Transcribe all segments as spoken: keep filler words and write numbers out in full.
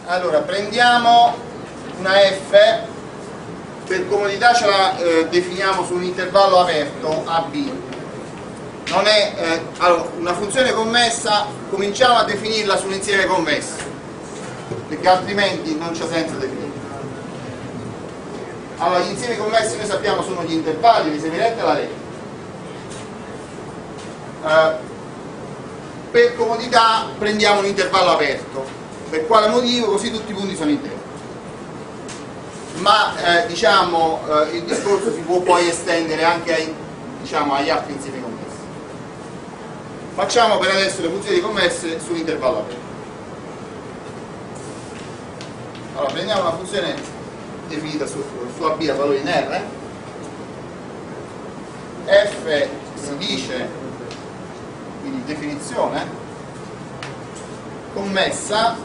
Allora, prendiamo una F, per comodità ce la eh, definiamo su un intervallo aperto A B. Non è eh, allora, una funzione commessa, cominciamo a definirla su un insieme convesso, perché altrimenti non c'è senso definirla. Allora, gli insiemi convessi noi sappiamo sono gli intervalli, le semirette e la rete. Eh, per comodità prendiamo un intervallo aperto. Per quale motivo? Così tutti i punti sono interi. Ma eh, diciamo eh, il discorso si può poi estendere anche ai, diciamo, agli altri insiemi convessi. Facciamo per adesso le funzioni commesse sull'intervallo aperto. Allora, prendiamo una funzione definita su, su A B a valore in R. F si dice, quindi definizione, commessa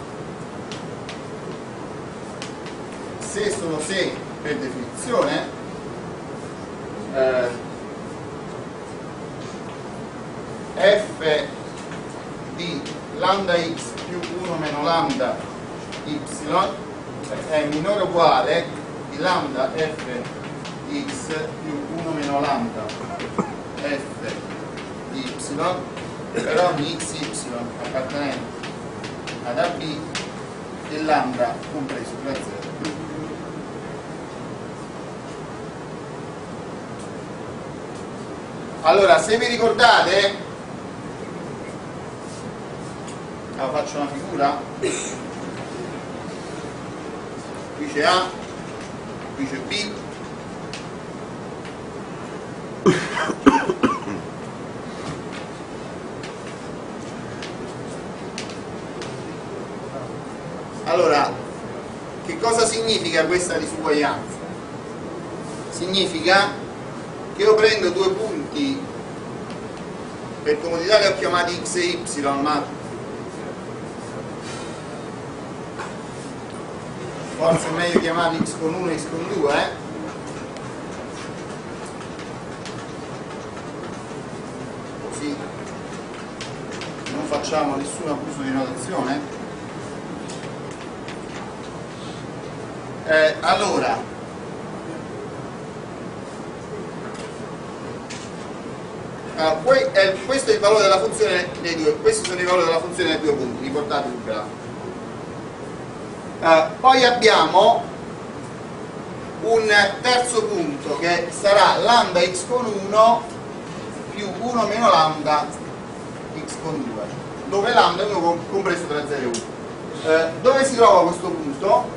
se sono se per definizione eh, f di lambda x più uno meno lambda y è minore o uguale di lambda f di x più uno meno lambda f di y per ogni xy appartenente ad A B e lambda compreso tra zero. Allora, se vi ricordate, allora faccio una figura, qui c'è A, qui c'è B, allora, che cosa significa questa disuguaglianza? Significa che io prendo due punti, per comodità li ho chiamati x e y, ma forse è meglio chiamarli x con uno e x con due, eh? Così non facciamo nessun abuso di notazione. Eh, allora, Uh, questo è il valore della funzione dei due, questi sono i valori della funzione dei due punti, riportati sul grafo. Uh, poi abbiamo un terzo punto che sarà lambda x con uno più uno meno lambda x con due, dove lambda è uno compreso tra zero e uno. Uh, dove si trova questo punto?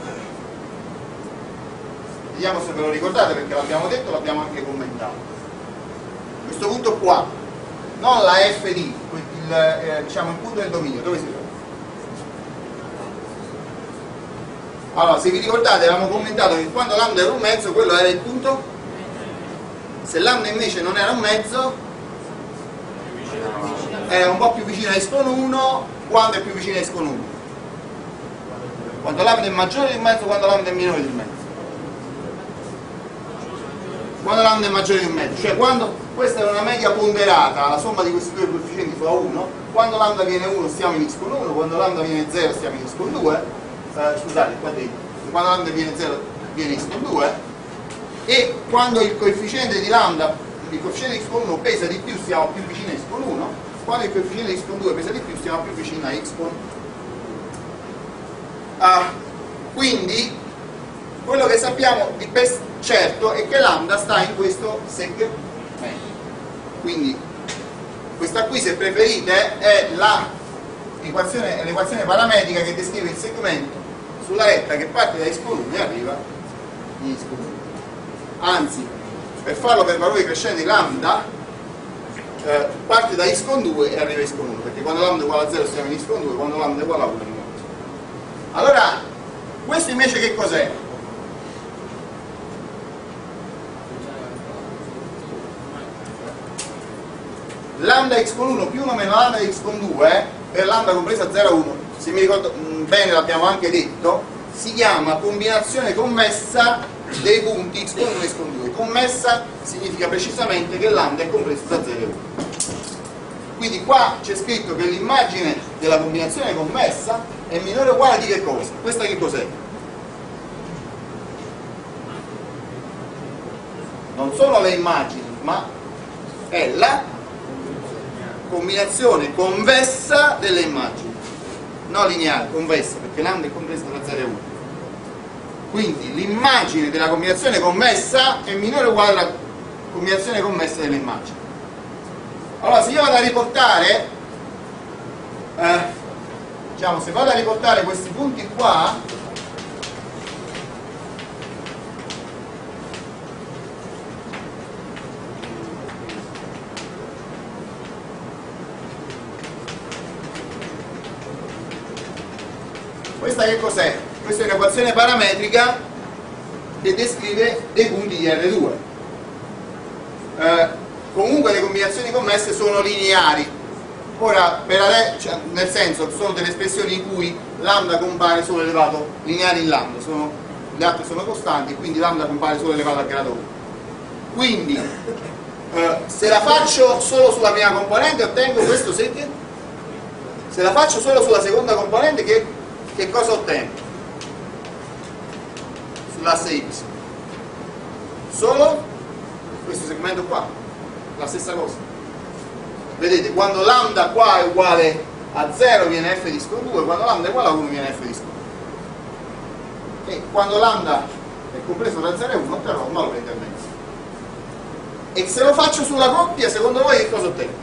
Vediamo se ve lo ricordate, perché l'abbiamo detto, l'abbiamo anche commentato. Questo punto qua, non la F D, il, eh, diciamo il punto del dominio, dove si trova? Allora, se vi ricordate, avevamo commentato che quando lambda era un mezzo, quello era il punto. Se lambda invece non era un mezzo, era un po' più vicino a x con uno, quando è più vicino a x con uno? Quando lambda è maggiore di un mezzo, quando lambda è minore di un mezzo? Quando lambda è maggiore di un mezzo, cioè quando questa è una media ponderata, la somma di questi due coefficienti fa uno, quando lambda viene uno stiamo in x con uno, quando lambda viene zero stiamo in x con due, eh, scusate, qua dentro, quando lambda viene zero viene x con due, e quando il coefficiente di lambda, il coefficiente di x con uno pesa di più stiamo più vicini a x con uno, quando il coefficiente di x con due pesa di più stiamo più vicini a x con uno. Ah, quindi quello che sappiamo di per certo è che lambda sta in questo segmento, quindi questa qui, se preferite, è l'equazione parametrica che descrive il segmento sulla retta che parte da x con uno e arriva in x con uno. Anzi, per farlo per valori crescenti lambda, eh, parte da x con due e arriva a x con uno, perché quando lambda è uguale a zero stiamo in x con due, quando lambda è uguale a uno. Allora, questo invece che cos'è? Lambda x con uno più uno meno lambda x con due, per lambda compresa zero a uno, se mi ricordo bene l'abbiamo anche detto, si chiama combinazione commessa dei punti x con uno e x con due. Commessa significa precisamente che lambda è compreso tra zero e uno. Quindi qua c'è scritto che l'immagine della combinazione commessa è minore o uguale di che cosa? Questa che cos'è? Non sono le immagini, ma è la combinazione convessa delle immagini, non lineare, convessa, perché lambda è compreso tra zero e uno. Quindi l'immagine della combinazione commessa è minore o uguale alla combinazione commessa delle immagini. Allora, se io vado a riportare, eh, diciamo, se vado a riportare questi punti qua, questa che cos'è? Questa è un'equazione parametrica che descrive dei punti di R due. Eh, comunque le combinazioni commesse sono lineari. Ora, per adesso, cioè, nel senso, sono delle espressioni in cui lambda compare solo elevato lineari in lambda, sono, le altre sono costanti, quindi lambda compare solo elevato al grado uno. Quindi, eh, se la faccio solo sulla prima componente ottengo questo secchio. Se la faccio solo sulla seconda componente, che, che cosa ottengo? Sull'asse y. Solo questo segmento qua. La stessa cosa. Vedete, quando lambda qua è uguale a zero viene f di sco due, quando lambda è uguale a uno viene f di sco due. E quando lambda è compreso tra zero e uno otterrò un valore intermezzo. E se lo faccio sulla coppia, secondo voi che cosa ottengo?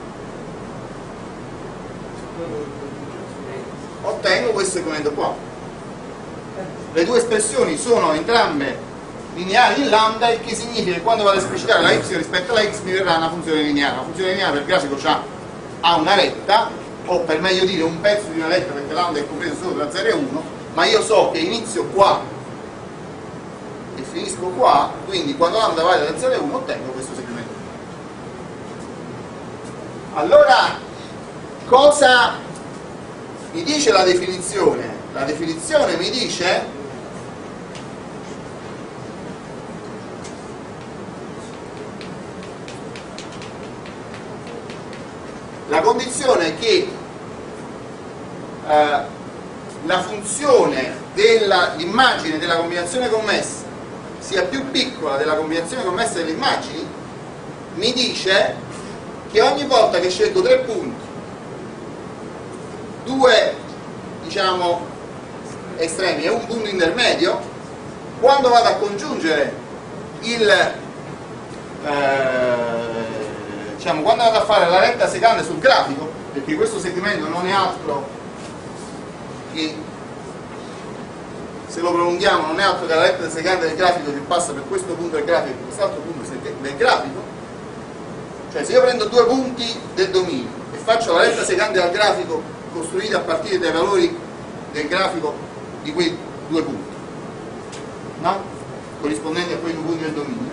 Ottengo questo segmento qua. Le due espressioni sono entrambe lineari in lambda, il che significa che quando vado a esplicitare la y rispetto alla x mi verrà una funzione lineare. Una funzione lineare per il grafico ha, ha una retta, o per meglio dire un pezzo di una retta, perché lambda è compreso solo tra zero e uno, ma io so che inizio qua e finisco qua, quindi quando lambda va da zero e uno ottengo questo segmento. Allora, cosa mi dice la definizione? La definizione mi dice la condizione è che eh, la funzione dell'immagine della combinazione commessa sia più piccola della combinazione commessa delle immagini mi dice che ogni volta che scelgo tre punti, due diciamo estremi e un punto intermedio, quando vado a congiungere il eh, diciamo, quando vado a fare la retta secante sul grafico, perché questo segmento non è altro che, se lo prolunghiamo, non è altro che la retta secante del grafico che passa per questo punto del grafico e quest'altro punto del grafico, cioè se io prendo due punti del dominio e faccio la retta secante al grafico costruita a partire dai valori del grafico di quei due punti, no? Corrispondenti a quei due punti del dominio,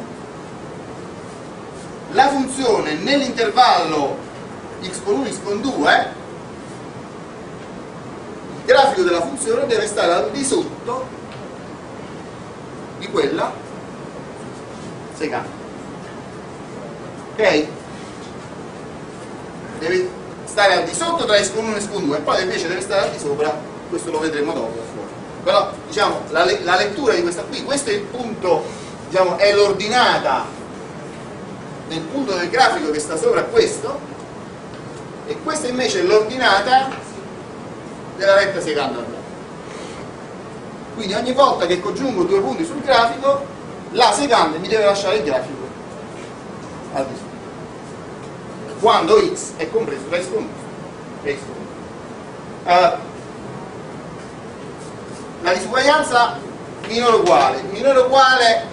la funzione nell'intervallo x con uno x con due, il grafico della funzione deve stare al di sotto di quella secante, ok? Deve stare al di sotto tra x con uno e x con due e poi invece deve stare al di sopra, questo lo vedremo dopo fuori. Però diciamo la, la lettura di questa qui, questo è il punto, diciamo, è l'ordinata del punto del grafico che sta sopra questo, e questa invece è l'ordinata della retta secante al grafico. Quindi ogni volta che congiungo due punti sul grafico, la secante mi deve lasciare il grafico al di sopra, quando x è compreso tra x con uno e x con uno. Uh, la disuguaglianza minore uguale, minore uguale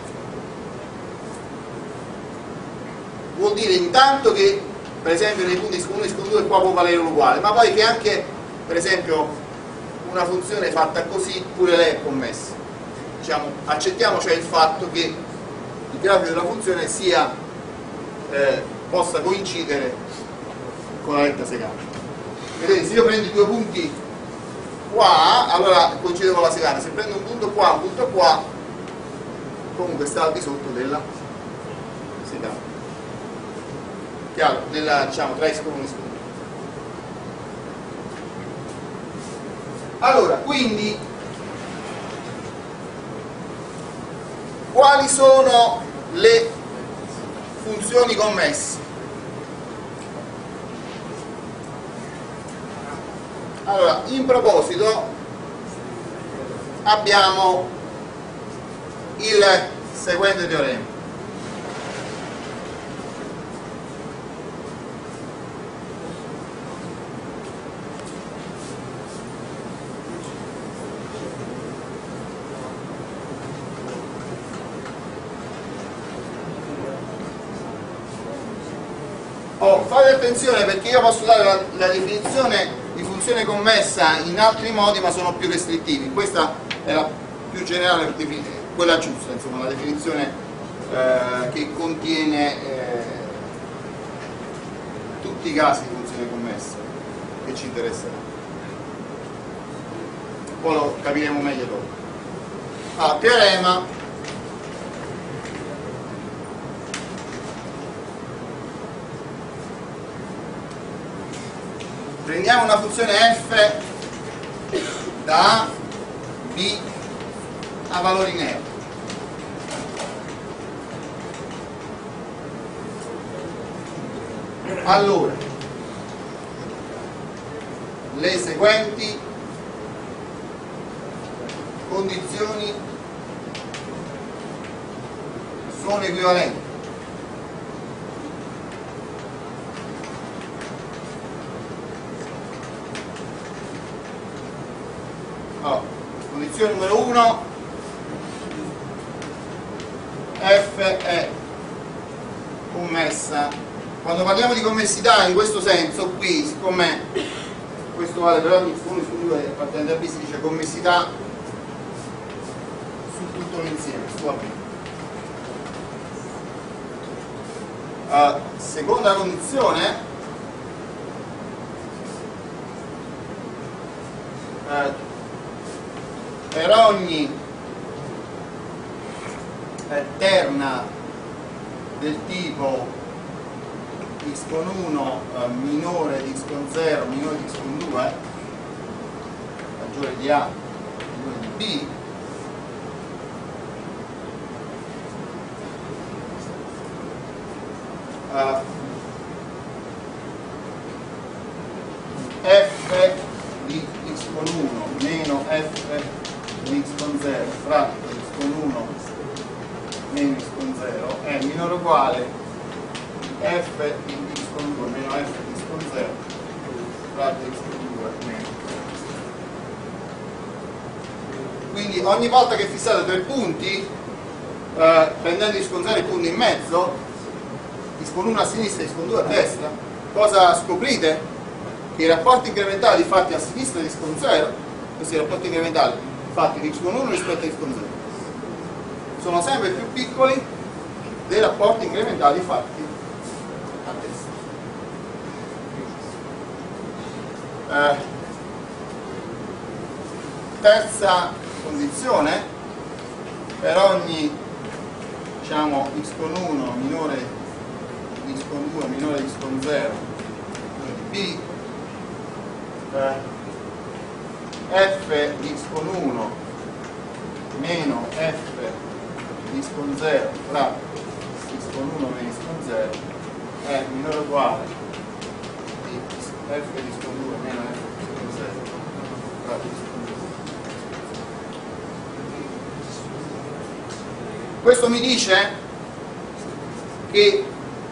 vuol dire intanto che per esempio nei punti x con uno e x con due qua può valere uguale, ma poi che anche per esempio una funzione fatta così pure lei è commessa. Diciamo, accettiamo cioè il fatto che il grafico della funzione sia eh, possa coincidere con la retta secante. Vedete, se io prendo i due punti qua, allora coincide con la secante. Se prendo un punto qua, un punto qua, comunque sta al di sotto della secante. Chiaro? Della, diciamo, tra x con uno e x con due. Allora, quindi quali sono le funzioni commesse? Allora, in proposito abbiamo il seguente teorema. Oh, fate attenzione perché io posso dare la, la definizione di funzione commessa in altri modi, ma sono più restrittivi. Questa è la più generale, quella giusta, insomma, la definizione eh, che contiene eh, tutti i casi di funzione commessa che ci interessano. Poi lo capiremo meglio dopo. Ah, teorema. Prendiamo una funzione f da A, B a valori neutri. Allora, le seguenti condizioni sono equivalenti. Allora, condizione numero uno, f è commessa. Quando parliamo di commessità in questo senso, qui, siccome questo vale per ogni uno su due appartenente a B, si dice commessità su tutto l'insieme, su A B. Uh, seconda condizione, uh, per ogni eh, terna del tipo x con uno eh, minore di x con zero minore di x con due maggiore di A minore di B, uh, f di x con uno meno f di x con zero fratto x con uno meno x con zero è minore o uguale f di x con due meno f di x con zero fratto x con due meno. Quindi ogni volta che fissate tre punti, eh, prendendo x con zero i punti in mezzo, x con uno a sinistra e x con due a destra, cosa scoprite? Che i rapporti incrementali fatti a sinistra di x con zero, questi rapporti incrementali fatti di x con uno rispetto a x con zero, sono sempre più piccoli dei rapporti incrementali fatti a destra. Eh, terza condizione, per ogni, diciamo, x con uno minore di x con due minore di x con zero di B, eh, f di x con uno meno f di x con zero fratto x con uno meno x con zero è minore o uguale di f di x con due meno f di x con zero fratto x con due. Questo mi dice che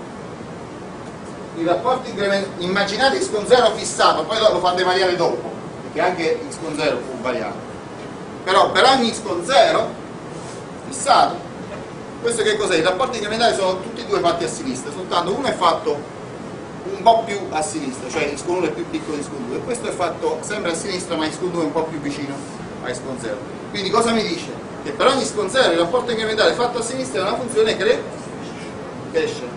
i rapporti incrementali, immaginate x con zero fissato, poi lo fate variare dopo, perché anche x con zero può variare, però per ogni x con zero fissato, questo che cos'è? I rapporti incrementali sono tutti e due fatti a sinistra, soltanto uno è fatto un po' più a sinistra, cioè x con uno è più piccolo di x con due, e questo è fatto sempre a sinistra, ma x con due è un po' più vicino a x con zero. Quindi cosa mi dice? Che per ogni x con zero il rapporto incrementale fatto a sinistra è una funzione che cresce.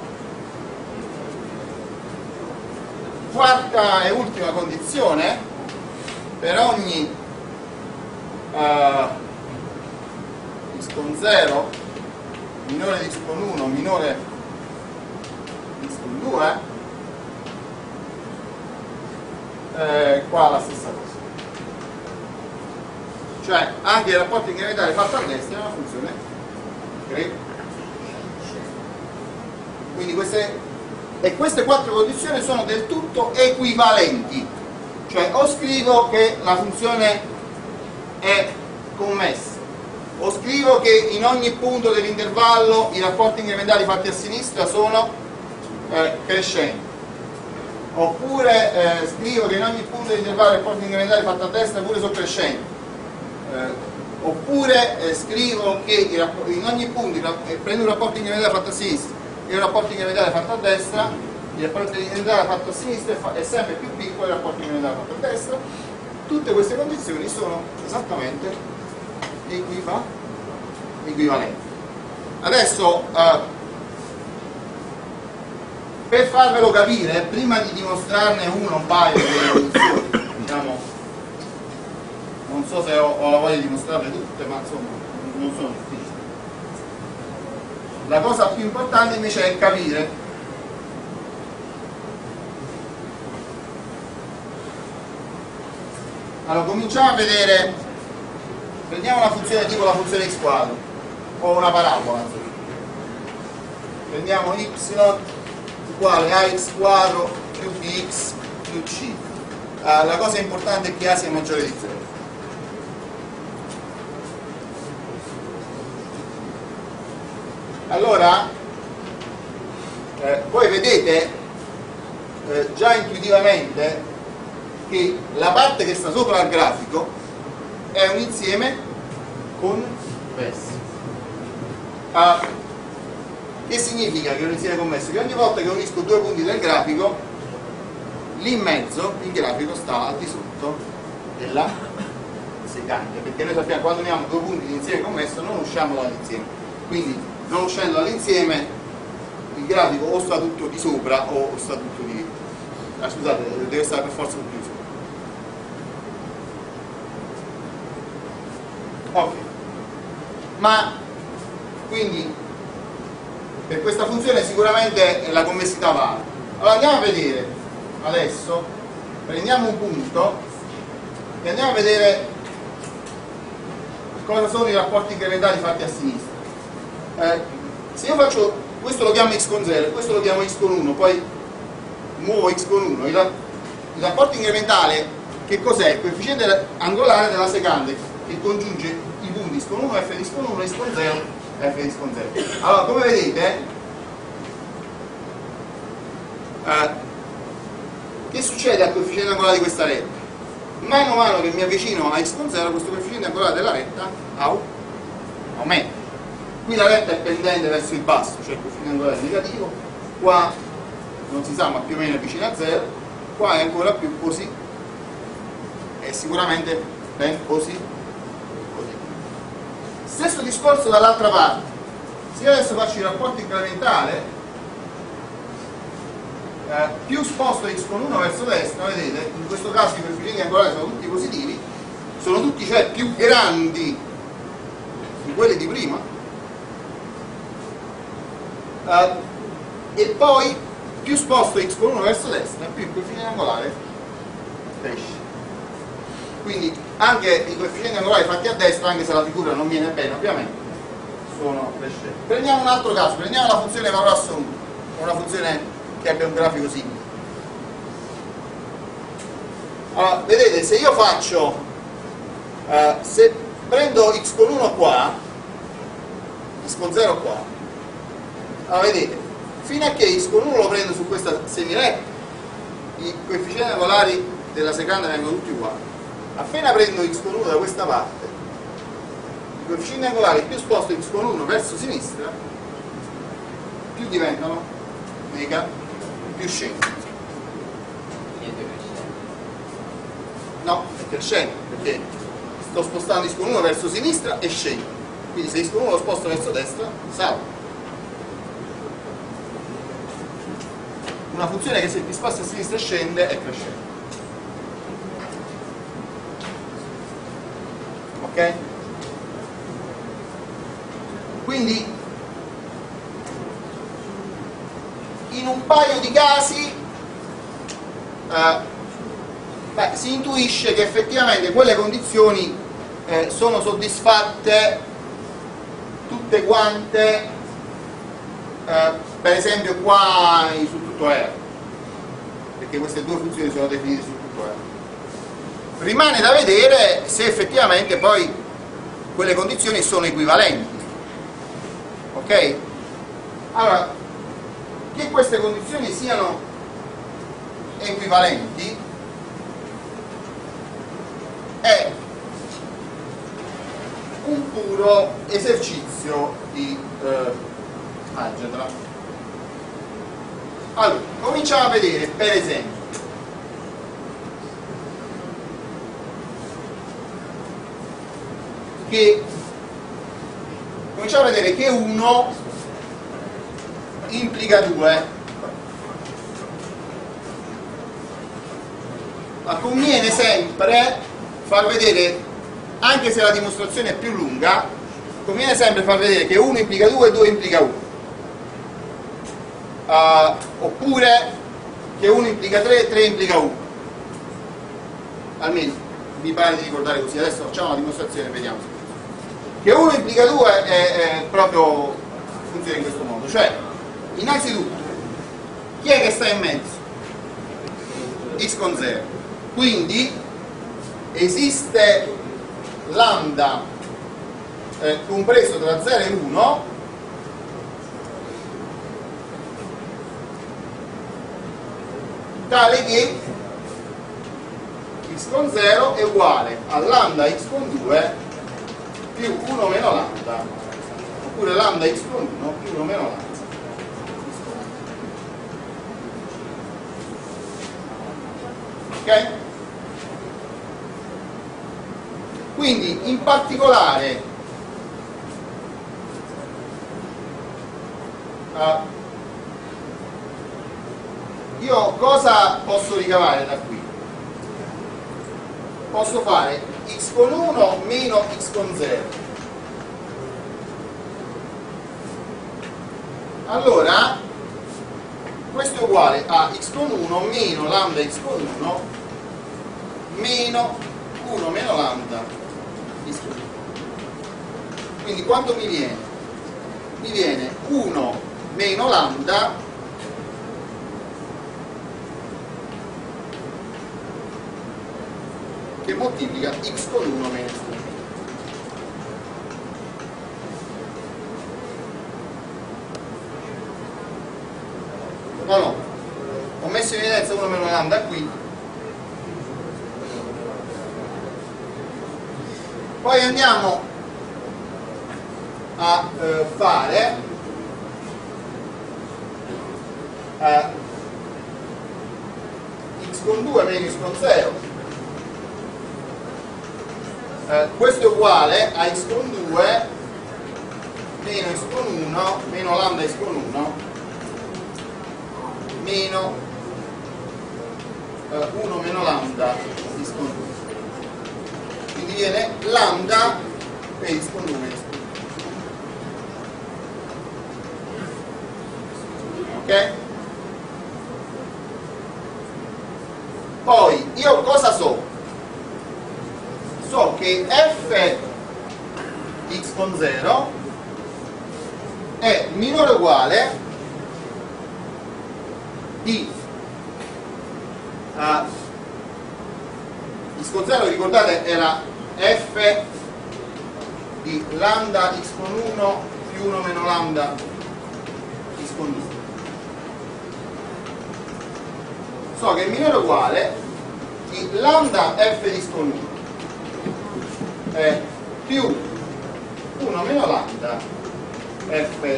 Quarta e ultima condizione, per ogni uh, x con zero minore di x con uno minore di x con due, eh, qua la stessa cosa. cioè anche il rapporto incrementale fatto a destra è una funzione crescente. Quindi queste, e queste quattro condizioni sono del tutto equivalenti, cioè o scrivo che la funzione è commessa, o scrivo che in ogni punto dell'intervallo i rapporti incrementali fatti a sinistra sono eh, crescenti, oppure eh, scrivo che in ogni punto dell'intervallo i rapporti incrementali fatti a destra pure sono crescenti, eh, oppure eh, scrivo che in ogni punto eh, prendo un rapporto incrementale fatto a sinistra e un rapporto incrementale fatto a destra, il rapporto incrementale fatto a sinistra è sempre più piccolo del rapporto incrementale fatto a destra. Tutte queste condizioni sono esattamente equivalenti. Adesso eh, per farvelo capire, prima di dimostrarne uno un paio di condizioni, diciamo, non so se ho, ho la voglia di dimostrarle tutte, ma insomma non sono difficili. La cosa più importante invece è capire allora cominciamo a vedere, prendiamo una funzione tipo la funzione x quadro o una parabola, prendiamo y uguale a x quadro più bx più c. Uh, la cosa importante è che a sia maggiore di zero. Allora eh, voi vedete eh, già intuitivamente che la parte che sta sopra il grafico è un insieme convesso. Uh, che significa che è un insieme convesso? Che ogni volta che unisco due punti del grafico, lì in mezzo il grafico sta al di sotto della secante, perché noi sappiamo che quando uniamo due punti di insieme convesso non usciamo dall'insieme, quindi non uscendo dall'insieme il grafico o sta tutto di sopra o sta tutto di ah, scusate, deve stare per forza tutto di sopra. Ok, ma quindi per questa funzione sicuramente la convessità vale. Allora andiamo a vedere adesso, prendiamo un punto e andiamo a vedere cosa sono i rapporti incrementali fatti a sinistra. Eh, se io faccio, questo lo chiamo x con zero e questo lo chiamo x con uno, poi muovo x con uno, il, il rapporto incrementale che cos'è? Il coefficiente angolare della secante che congiunge i punti x con uno, f di x con uno, x con zero, f di x con zero. Allora come vedete eh, che succede al coefficiente angolare di questa retta? Mano a mano che mi avvicino a x con zero questo coefficiente angolare della retta aumenta. Qui la retta è pendente verso il basso, cioè il coefficiente angolare è negativo, qua non si sa ma più o meno è vicino a zero, qua è ancora più così, e sicuramente ben così, così. Stesso discorso dall'altra parte, se io adesso faccio il rapporto incrementale, eh, più sposto x con uno verso destra, vedete, in questo caso i coefficienti angolari sono tutti positivi, sono tutti cioè più grandi di quelli di prima, Uh, e poi più sposto x con uno verso destra più il coefficiente angolare cresce. Quindi anche i coefficienti angolari fatti a destra, anche se la figura non viene bene ovviamente, sono crescenti. Prendiamo un altro caso, prendiamo la funzione valore assoluto, una funzione che abbia un grafico simile. Allora vedete, se io faccio uh, se prendo x con uno qua, x con zero qua, allora vedete, fino a che x con uno lo prendo su questa semiretta, i coefficienti angolari della secante vengono tutti uguali. Appena prendo x con uno da questa parte, i coefficienti angolari più sposto x con uno verso sinistra, più diventano mega, più scendono. No, è crescente, perché sto spostando x con uno verso sinistra e scendo. Quindi se x con uno lo sposto verso destra, sale. Una funzione che se ti sposta a sinistra e scende è crescente. Ok? Quindi in un paio di casi eh, beh, si intuisce che effettivamente quelle condizioni eh, sono soddisfatte tutte quante, eh, per esempio qua su tutto R, perché queste due funzioni sono definite su tutto R. Rimane da vedere se effettivamente poi quelle condizioni sono equivalenti. Ok? Allora, che queste condizioni siano equivalenti è un puro esercizio di eh, algebra. Allora, cominciamo a vedere, per esempio, che cominciamo a vedere che uno implica due, ma conviene sempre far vedere, anche se la dimostrazione è più lunga, conviene sempre far vedere che uno implica due e due implica uno, uh, oppure che uno implica tre e tre implica uno, almeno mi pare di ricordare così. Adesso facciamo la dimostrazione e vediamo. Che uno implica due è, è proprio funziona in questo modo, cioè innanzitutto chi è che sta in mezzo? X con zero, quindi esiste lambda eh, compreso tra zero e uno tale che x con zero è uguale a lambda x con due più uno meno lambda, oppure lambda x con uno più uno meno lambda. Ok? Quindi in particolare uh, io cosa posso ricavare da qui? Posso fare x con uno meno x con zero. Allora questo è uguale a x con uno meno lambda x con uno meno uno meno lambda x con uno. Quindi quanto mi viene? Mi viene uno meno lambda che moltiplica x con uno meno x con uno. No, no, ho messo in evidenza uno meno lambda qui, poi andiamo a eh, fare eh, x con due meno x con zero. Eh, questo è uguale a x con due meno x con uno meno lambda x con uno meno eh, uno meno lambda x con due. Quindi viene lambda per x con due meno x con due. Ok? Poi io cosa so? So che f x con zero è minore o uguale di uh, x con zero, ricordate, era f di lambda x con uno più uno meno lambda x con due. So che è minore o uguale di lambda f di x con uno è più uno meno lambda f.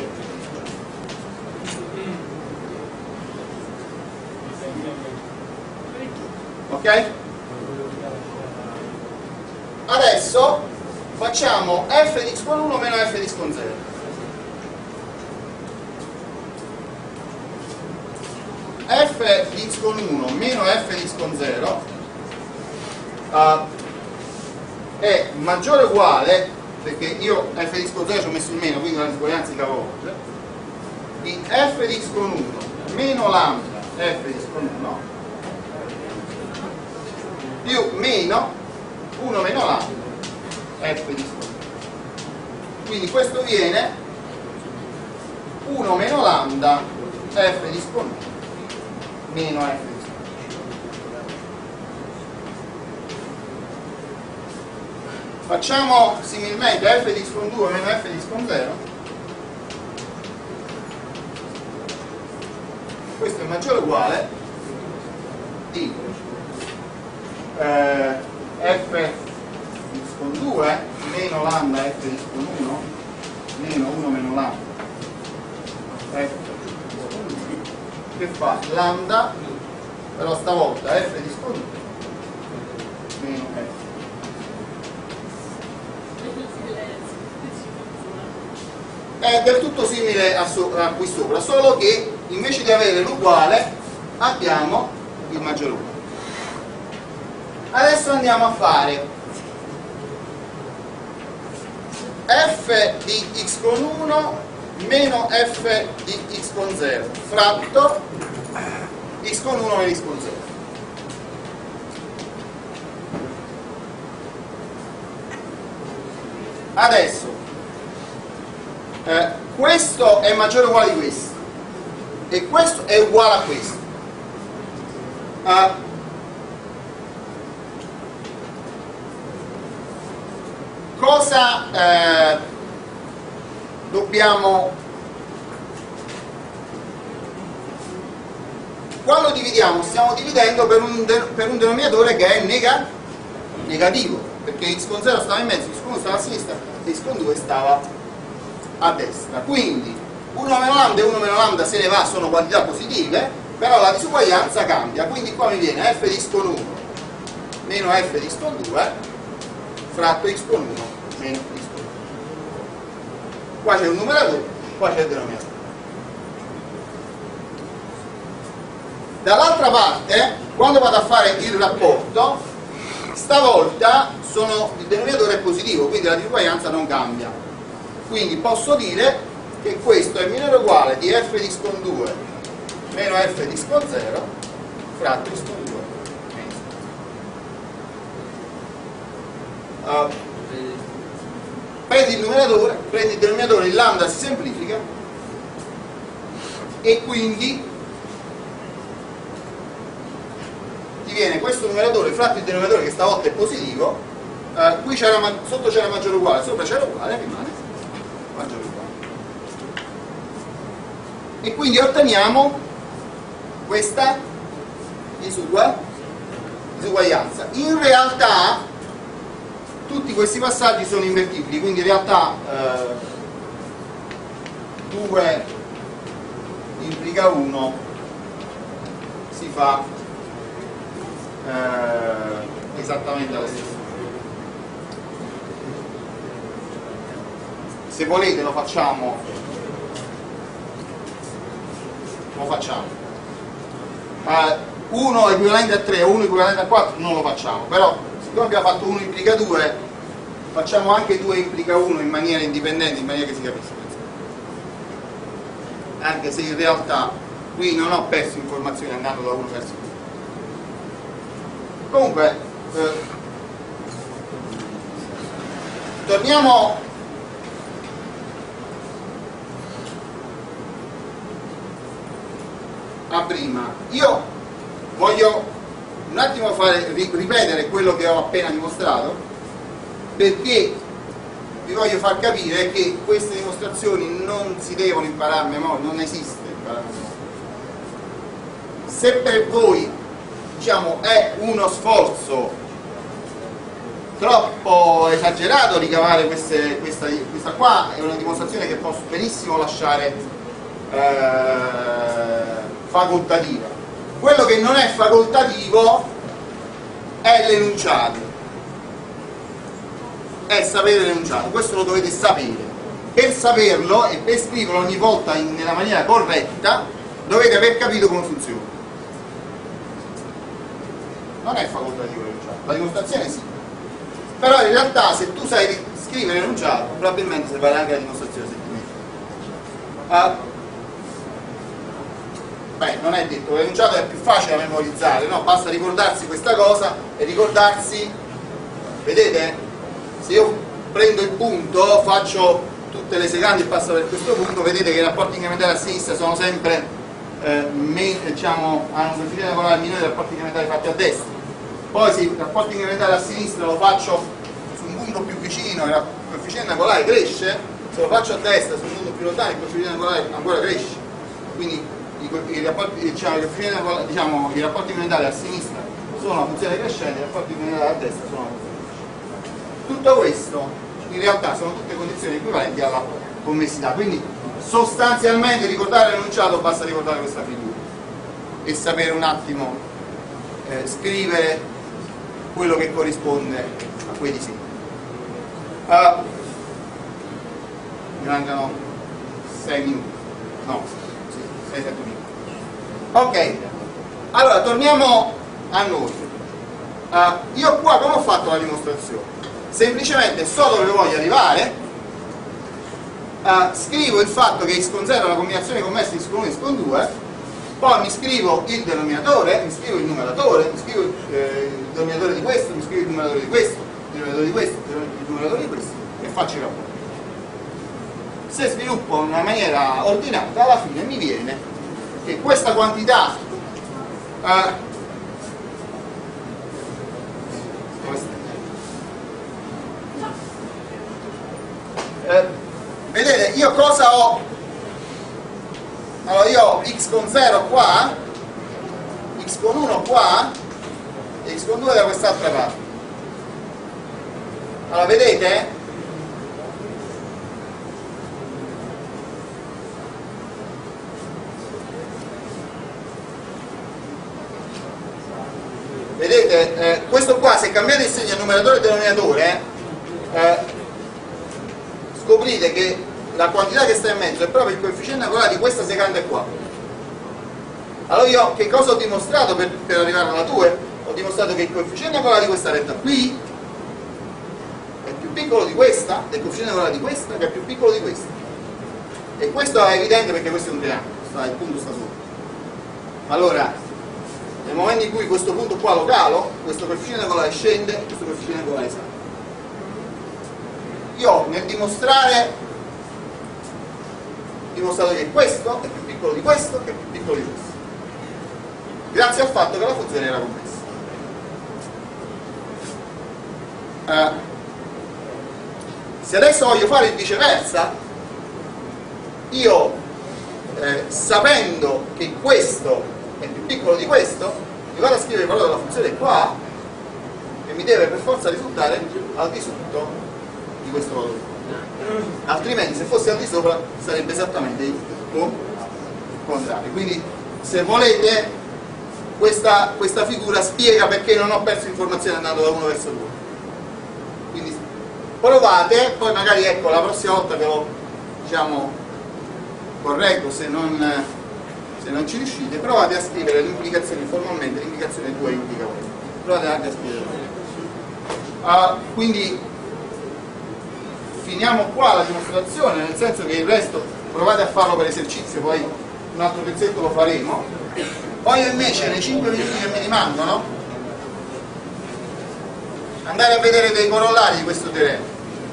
Ok? Adesso facciamo f di x con uno meno f di x con zero. F di x con uno meno f di x con zero uh, è maggiore o uguale, perché io f di x con zero ci ho messo il meno, quindi la disuguaglianza si capovolge, di f di x con uno meno lambda f di x con uno più meno uno meno lambda f di sconto. Quindi questo viene uno meno lambda f di sconto meno f di sconto. Facciamo similmente f di sconto due meno f di sconto zero. Questo è maggiore o uguale di eh, f di sconto due meno lambda f di sconto uno meno uno meno lambda f che fa lambda, però stavolta f di sconto meno f. È del tutto simile a, so a qui sopra, solo che invece di avere l'uguale abbiamo il maggiore uguale. Adesso andiamo a fare f di x con uno meno f di x con zero fratto x con uno meno x con zero. Adesso eh, questo è maggiore o uguale di questo e questo è uguale a questo. Uh, cosa eh, dobbiamo, quando dividiamo stiamo dividendo per un, de, per un denominatore che è nega, negativo, perché x con zero stava in mezzo, x con uno stava a sinistra e x con due stava a destra. Quindi uno meno lambda e uno meno lambda se ne va, sono quantità positive, però la disuguaglianza cambia, quindi qua mi viene f di x con uno meno f di x con due fratto x con uno meno x con due. Qua c'è un numeratore, qua c'è il denominatore. Dall'altra parte, quando vado a fare il rapporto, stavolta sono, il denominatore è positivo, quindi la disuguaglianza non cambia. Quindi posso dire che questo è minore o uguale di f di x con due meno f di x con zero fratto x con due meno x con zero. Uh, prendi il numeratore, prendi il denominatore, il lambda si semplifica e quindi ti viene questo numeratore fratto il denominatore che stavolta è positivo. Uh, qui c'era sotto c'era maggiore o uguale, sopra c'era uguale, rimane maggiore o uguale. E quindi otteniamo questa disuguaglianza. In realtà tutti questi passaggi sono invertibili, quindi in realtà eh, due implica uno si fa eh, esattamente lo stesso. Se volete lo facciamo lo facciamo uno equivalente a tre e uno equivalente a quattro non lo facciamo, però siccome abbiamo fatto uno implica due facciamo anche due implica uno in maniera indipendente, in maniera che si capisca, anche se in realtà qui non ho perso informazioni andando da uno verso due. Comunque eh, torniamo a prima. Io voglio un attimo fare, ripetere quello che ho appena dimostrato, perché vi voglio far capire che queste dimostrazioni non si devono imparare a memoria, non esiste imparare a memoria. Se per voi, diciamo, è uno sforzo troppo esagerato ricavare queste, questa, questa qua è una dimostrazione che posso benissimo lasciare eh, facoltativa. Quello che non è facoltativo è l'enunciato, è sapere l'enunciato, questo lo dovete sapere. Per saperlo e per scriverlo ogni volta in, nella maniera corretta dovete aver capito come funziona. Non è facoltativo l'enunciato, la dimostrazione sì, però in realtà se tu sai scrivere l'enunciato probabilmente servirà anche la dimostrazione settimanale. Uh, Beh, non è detto, l'enunciato è più facile da memorizzare, no? Basta ricordarsi questa cosa e ricordarsi, vedete? Se io prendo il punto, faccio tutte le secondi e passo per questo punto, vedete che i rapporti incrementali a sinistra sono sempre eh, me, diciamo, hanno un coefficiente angolare minore dei rapporti incrementali fatti a destra. Poi se i rapporti incrementali a sinistra lo faccio su un punto più vicino, il coefficiente angolare cresce, se lo faccio a destra su un punto più lontano il coefficiente angolare ancora cresce. Quindi i, i, rapporti, diciamo, i, angolari, diciamo, i rapporti incrementali a sinistra sono una funzione crescente, i rapporti incrementali a destra sono una funzione crescente. Tutto questo in realtà sono tutte condizioni equivalenti alla commessità, quindi sostanzialmente ricordare l'enunciato basta ricordare questa figura e sapere un attimo eh, scrivere quello che corrisponde a quei disegni. Uh, mi mancano sei minuti, no, sì, sei sette minuti. Ok, allora torniamo a noi. Uh, io qua come ho fatto la dimostrazione? Semplicemente so dove voglio arrivare, uh, scrivo il fatto che x con zero è una combinazione commessa di x con uno e x con due, poi mi scrivo il denominatore, mi scrivo il numeratore, mi scrivo eh, il denominatore di questo, mi scrivo il numeratore di questo, il denominatore di questo, il numeratore di questo e faccio i rapporti. Se sviluppo in una maniera ordinata, alla fine mi viene che questa quantità uh, Eh, vedete, io cosa ho? Allora io ho x con zero qua, x con uno qua e x con due da quest'altra parte. Allora vedete? Vedete? Eh, questo qua, se cambiate il segno al numeratore e denominatore, eh, scoprite che la quantità che sta in mezzo è proprio il coefficiente angolare di questa secante qua. Allora io che cosa ho dimostrato per, per arrivare alla due? Ho dimostrato che il coefficiente angolare di questa retta qui è più piccolo di questa e il coefficiente angolare di questa che è più piccolo di questa. E questo è evidente perché questo è un triangolo, sta, il punto sta sopra. Allora, nel momento in cui questo punto qua lo calo, questo coefficiente angolare scende e questo coefficiente angolare sale. Io nel dimostrare ho dimostrato che questo è più piccolo di questo che è più piccolo di questo, grazie al fatto che la funzione era commessa. Uh, se adesso voglio fare il viceversa, io eh, sapendo che questo è più piccolo di questo, mi vado a scrivere il valore della funzione qua e mi deve per forza risultare al di sotto di questo valore, altrimenti se fosse al di sopra sarebbe esattamente il contrario. Quindi se volete questa, questa figura spiega perché non ho perso informazioni andando da uno verso due. Quindi provate, poi magari ecco la prossima volta ve lo diciamo correggo se non, se non ci riuscite, provate a scrivere l'implicazione formalmente, l'implicazione due implica questo, provate anche a scrivere. Uh, quindi finiamo qua la dimostrazione, nel senso che il resto provate a farlo per esercizio, poi un altro pezzetto lo faremo. Voglio invece nei cinque minuti che mi rimangono andare a vedere dei corollari di questo teorema.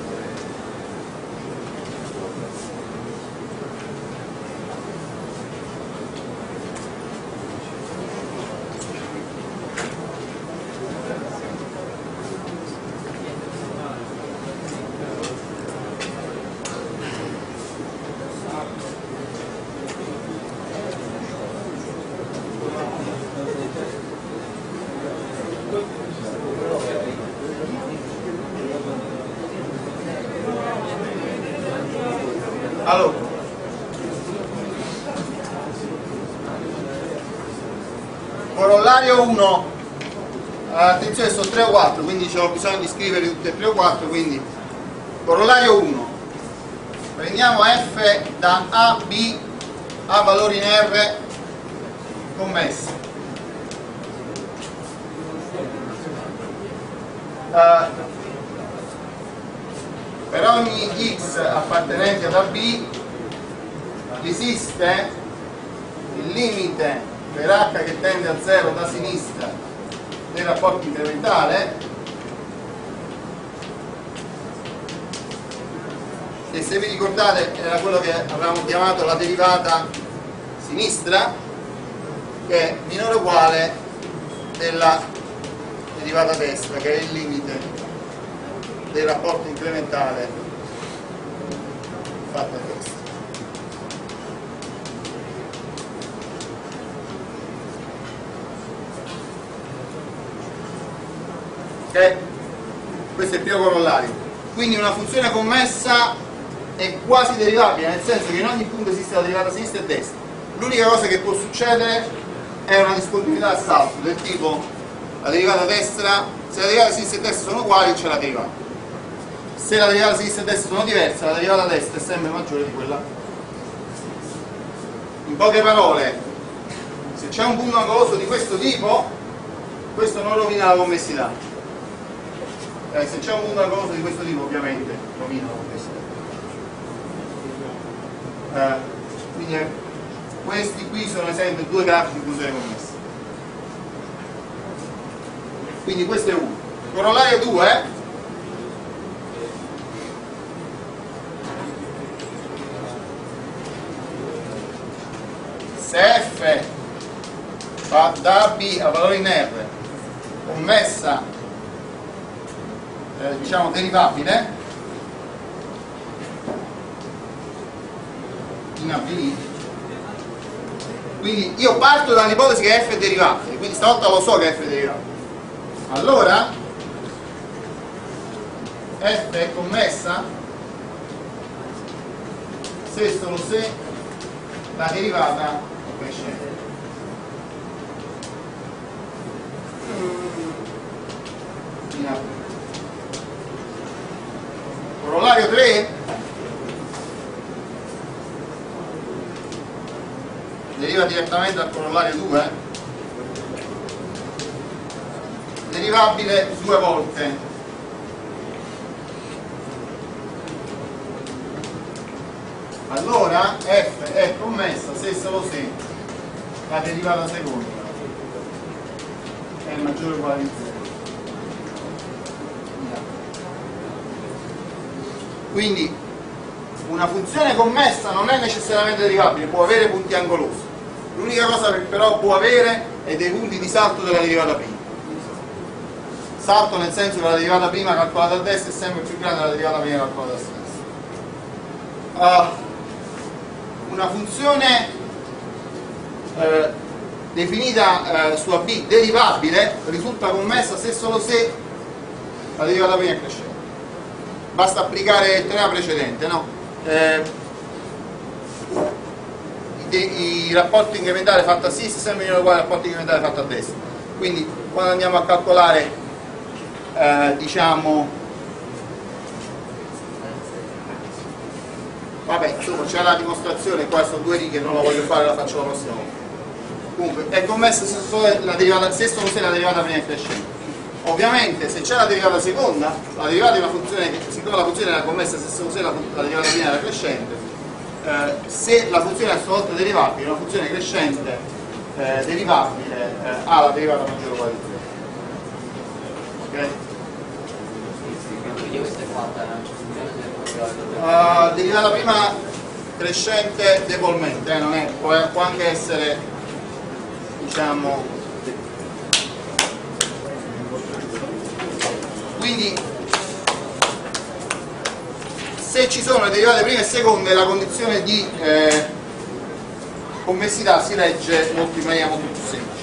Allora, corollario uno, attenzione sono tre o quattro, quindi ho bisogno di scrivere tutte e tre o quattro, quindi corollario uno, prendiamo f da A a B a valori in R commessi. Uh, per ogni x appartenente ad A B esiste il limite per h che tende a zero da sinistra del rapporto incrementale che, se vi ricordate, era quello che avevamo chiamato la derivata sinistra, che è minore o uguale della derivata destra, che è il limite del rapporto incrementale fatto a destra. Ok? Questo è il primo corollario. Quindi una funzione commessa è quasi derivabile, nel senso che in ogni punto esiste la derivata sinistra e destra. L'unica cosa che può succedere è una discontinuità a salto, del tipo la derivata destra, se la derivata sinistra e destra sono uguali c'è la derivata. Se la derivata sinistra e destra sono diverse, la derivata destra è sempre maggiore di quella. In poche parole, se c'è un punto angoloso di questo tipo, questo non rovina la commessità. Eh, se c'è un punto angoloso di questo tipo, ovviamente rovina la commessità. Eh, quindi eh, questi qui sono esempio due grafici di funzione commessa. Quindi questo è uno. Corollario due, se f va da A B a valore in R commessa eh, diciamo derivabile in A B, quindi io parto dall'ipotesi che f è derivabile, quindi stavolta lo so che f è derivabile. Allora f è commessa se solo se la derivata è crescente. Corollario tre, deriva direttamente dal corollario due, derivabile due volte. Allora f è commessa se solo se la derivata seconda è maggiore o uguale di zero. Quindi una funzione commessa non è necessariamente derivabile, può avere punti angolosi. L'unica cosa che però può avere è dei punti di salto della derivata prima. Salto nel senso che la derivata prima calcolata a destra è sempre più grande della derivata prima calcolata a sinistra. Uh, una funzione eh, definita eh, su A B derivabile risulta commessa se solo se la derivata prima è crescente. Basta applicare il teorema precedente, no? Eh, i, i rapporti incrementali fatti a sinistra sempre minore o uguale ai rapporti incrementali fatti a destra. Quindi quando andiamo a calcolare eh, diciamo vabbè, insomma c'è la dimostrazione, qua sono due righe, non la voglio fare, la faccio la prossima volta. Comunque è commessa se solo la derivata, se solo se la derivata prima è crescente. Ovviamente se c'è la derivata seconda, la derivata di una funzione, siccome la funzione era commessa se solo se la, la derivata prima era crescente, eh, se la funzione è a sua volta derivabile, una funzione crescente eh, derivabile eh, ha la derivata maggiore o uguale di zero. Ok? Quindi questa è fatta Uh, derivata prima crescente debolmente, eh, non è, può, può anche essere diciamo, quindi se ci sono le derivate prime e seconde la condizione di eh, commessità si legge molto in maniera molto più semplice.